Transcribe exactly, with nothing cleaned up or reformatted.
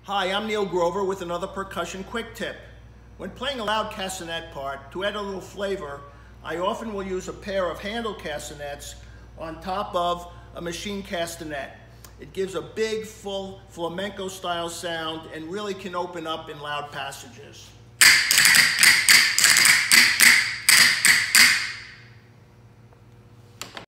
Hi, I'm Neil Grover with another percussion quick tip. When playing a loud castanet part, to add a little flavor, I often will use a pair of handle castanets on top of a machine castanet. It gives a big, full flamenco style sound and really can open up in loud passages.